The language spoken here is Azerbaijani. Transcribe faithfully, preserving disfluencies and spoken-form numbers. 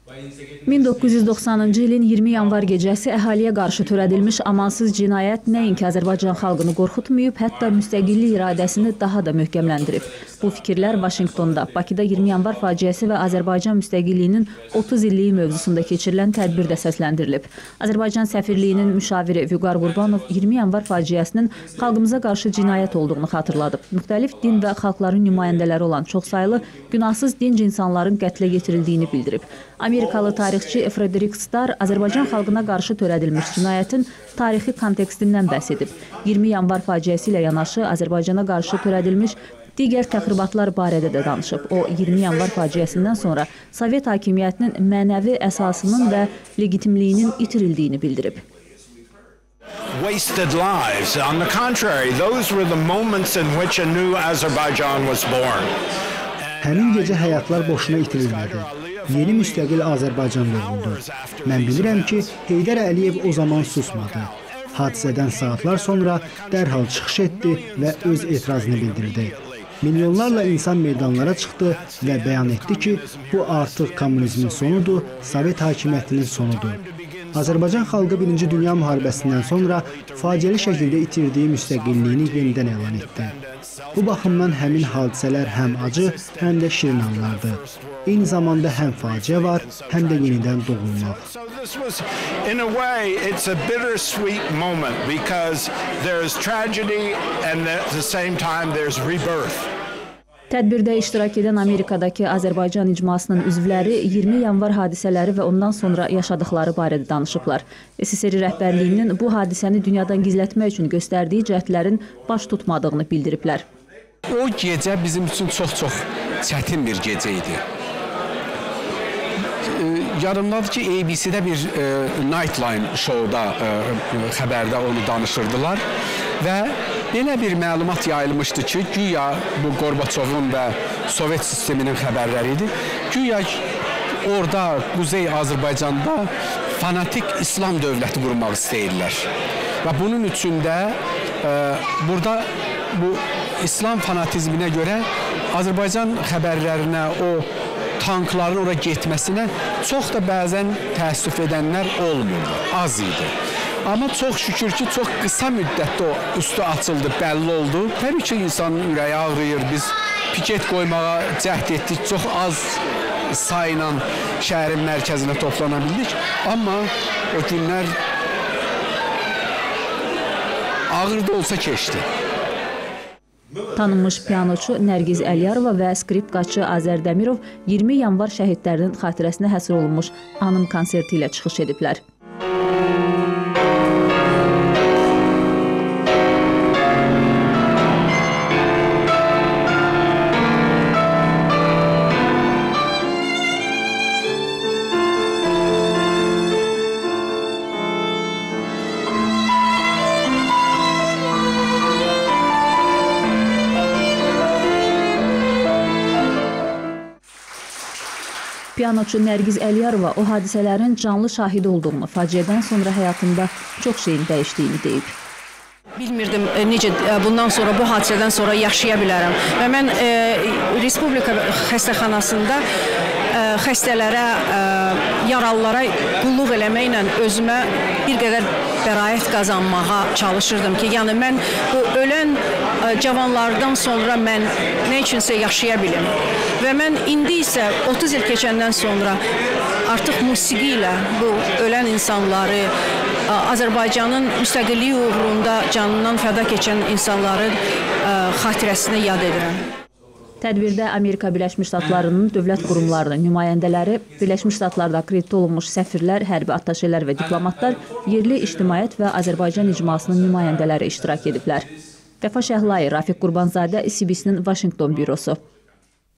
min doqquz yüz doxsanıncı ilin iyirmi yanvar gecəsi əhaliyə qarşı törədilmiş amansız cinayət nəinki Azərbaycan xalqını qorxutmayıb, hətta müstəqillik iradəsini daha da möhkəmləndirib. Bu fikirlər Vaşinqtonda, Bakıda iyirmi yanvar faciəsi və Azərbaycan müstəqilliyinin otuz illiyi mövzusunda keçirilən tədbirdə səsləndirilib. Azərbaycan səfirliyinin müşaviri Vüqar Qurbanov iyirmi yanvar faciəsinin xalqımıza qarşı cinayət olduğunu xatırladıb. Müxtəlif din və xalqların nümayəndələri olan çoxsaylı, günahsız dinc insanların qətlə yetirdiyini bildirib. Amerikalı tarixçi Frederick Starr Azərbaycan xalqına qarşı törədilmiş cinayətin tarixi kontekstindən bəhs edib. iyirmi yanvar faciəsi ilə yanaşı Azərbaycana qarşı törədilmiş digər təxribatlar barədə də danışıb. O, iyirmi yanvar faciəsindən sonra Sovet hakimiyyətinin mənəvi əsasının və legitimliyinin itirildiyini bildirib. Wasted lives. On the contrary, those were the moments in which a new Azerbaijan was born. Həmin gecə həyatlar boşuna itirilmədi. Yeni müstəqil Azərbaycan doğuldu. Mən bilirəm ki, Heydər Əliyev o zaman susmadı. Hadisədən saatlar sonra dərhal çıxış etdi və öz etirazını bildirdi. Milyonlarla insan meydanlara çıxdı və bəyan etdi ki, bu artıq kommunizmin sonudur, Sovet hakimiyyətinin sonudur. Azərbaycan xalqı Birinci Dünya müharibəsindən sonra faciəli şəkildə itirdiyi müstəqilliyini yenidən elan etdi. Bu baxımdan həmin hadisələr həm acı, həm də şirin anlardır. Eyni zamanda həm faciə var, həm də yenidən doğulmaq. In a way, it's a bittersweet moment because there's tragedy and at the same time there's rebirth. Tədbirdə iştirak edən Amerikadakı Azərbaycan icmasının üzvləri iyirmi yanvar hadisələri və ondan sonra yaşadıkları barədə danışıblar. SSR rəhbərliyinin bu hadisəni dünyadan gizlətmək üçün göstərdiyi cəhdlərin baş tutmadığını bildiriblər. O gecə bizim üçün çox-çox çətin bir gecə idi. Yarımdadır ki, A B C-də bir e, Nightline şouda e, xəbərdə onu danışırdılar və belə bir məlumat yayılmışdı ki, güya bu Qorbaçovun və Sovet sisteminin xəbərləri idi. Güya orada Quzey Azərbaycanda fanatik İslam dövləti qurmaq istəyirlər. Və bunun üçün də e, burada bu İslam fanatizminə görə Azərbaycan xəbərlərinə, o tankların ora getməsinə çox da bəzən təəssüf edənlər olmurdu, az idi. Amma çox şükür ki, çox qısa müddətdə o üstü açıldı, bəlli oldu. Təbii ki, insanın ürəyi ağrıyır, biz piket qoymağa cəhd etdik, çox az sayla şəhərin mərkəzinə toplana bildik. Amma o günlər ağır da olsa keçdi. Tanınmış pianoçu Nərgiz Əliyarova və skripkaçı Azər Dəmirov iyirmi yanvar şəhidlərinin xatirəsinə həsr olunmuş anım konserti ilə çıxış ediblər. Pianoçu Nərgiz Əliyarova o hadisələrin canlı şahidi olduğunu, faciədən sonra həyatında çox şeyin dəyişdiyini deyib. Bilmirdim necə bundan sonra, bu hadisədən sonra yaşaya bilərəm. Və mən e, Respublika xəstəxanasında e, xəstələrə, e, yaralılara qulluq eləməklə özümə bir qədər bəraət qazanmağa çalışırdım ki, yəni mən bu ölən e, cavanlardan sonra mən nə üçünsə yaşaya bilim. Və mən indi isə otuz il keçəndən sonra artıq musiqi ilə bu ölən insanları, Azərbaycanın müstəqilliyi uğrunda canından fəda keçən insanların xatirəsini yad edirəm. Tədbirdə Amerika Birləşmiş Ştatlarının dövlət qurumlarının nümayəndələri, Birləşmiş Ştatlarda akreditə olunmuş səfirlər, hərbi attaşelər və diplomatlar, yerli ictimaiyyət və Azərbaycan icmasının nümayəndələri iştirak ediblər. Vəfa Şəhlai, Rafiq Qurbanzadə, C B C-nin Vaşinqton bürosu.